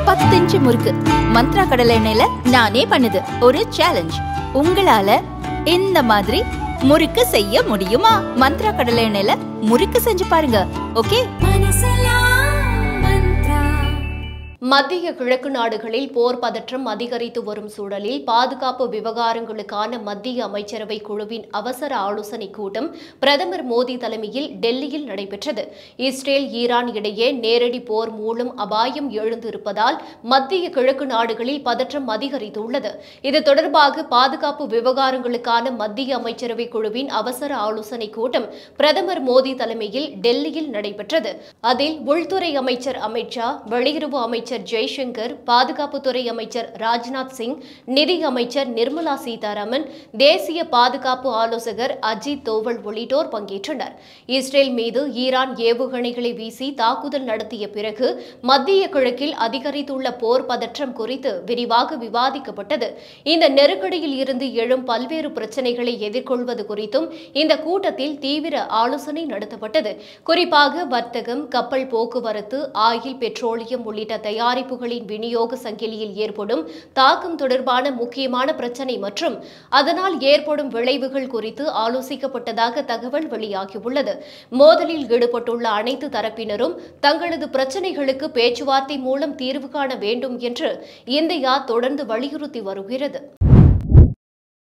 10 inch முறுக்கு மந்த்ரா கடலை எண்ணெயில நானே பண்ணுது ஒரு சேலஞ்ச். உங்களால இந்த மாதிரி முறுக்கு செய்ய முடியுமா? மந்த்ரா கடலை எண்ணெயில முறுக்கு செஞ்சு பாருங்க. ஓகே. மத்திய கிழக்கு நாடுகளில் போர் பதற்றம் அதிகரித்து வரும் சூழலில் பாதுகாப்பு விவகாரங்களுக்கான மத்திய அமைச்சரவை குழுவின் அவசர ஆலோசனைக் கூட்டம் பிரதமர் மோடி தலைமையில் டெல்லியில் நடைபெற்றது. இஸ்ரேல் ஈரான் இடையே நேரடி போர் மூலம் அபாயம் எழுந்திருப்பதால் மத்திய கிழக்கு நாடுகளில் பதற்றம் அதிகரித்துள்ளது. இது தொடர்பாக பாதுகாப்பு விவகாரங்களுக்கான மத்திய அமைச்சரவை குழுவின் அவசர ஆலோசனைக் கூட்டம் பிரதமர் மோடி தலைமையில் டெல்லியில் நடைபெற்றது. அதில் உள்துறை அமைச்சர் அமித் ஷா, வெளியுறவு அமைச்சர் ஜெய்சங்கர், பாதுகாப்புத்துறை அமைச்சர் ராஜ்நாத் சிங், நிதி அமைச்சர் நிர்மலா சீதாராமன், தேசிய பாதுகாப்பு ஆலோசகர் அஜித் தோவல் உள்ளிட்டோர் பங்கேற்றனர். இஸ்ரேல் மீது ஈரான் ஏவுகணைகளை வீசி தாக்குதல் நடத்திய பிறகு மத்திய கிழக்கில் அதிகரித்துள்ள போர் பதற்றம் குறித்து விரிவாக விவாதிக்கப்பட்டது. இந்த நெருக்கடியில் இருந்து எழும் பல்வேறு பிரச்சினைகளை எதிர்கொள்வது குறித்தும் இந்த கூட்டத்தில் தீவிர ஆலோசனை நடத்தப்பட்டது. குறிப்பாக வர்த்தகம், கப்பல் போக்குவரத்து, ஆயில், பெட்ரோலியம் உள்ளிட்ட தயாரிப்புகளின் விநியோக சங்கிலியில் ஏற்படும் தாக்கம் தொடர்பான முக்கியமான பிரச்சினை மற்றும் அதனால் ஏற்படும் விளைவுகள் குறித்து ஆலோசிக்கப்பட்டதாக தகவல் வெளியாகியுள்ளது. மோதலில் ஈடுபட்டுள்ள அனைத்து தரப்பினரும் தங்களது பிரச்சினைகளுக்கு பேச்சுவார்த்தை மூலம் தீர்வு காண வேண்டும் என்று இந்தியா தொடர்ந்து வலியுறுத்தி வருகிறது.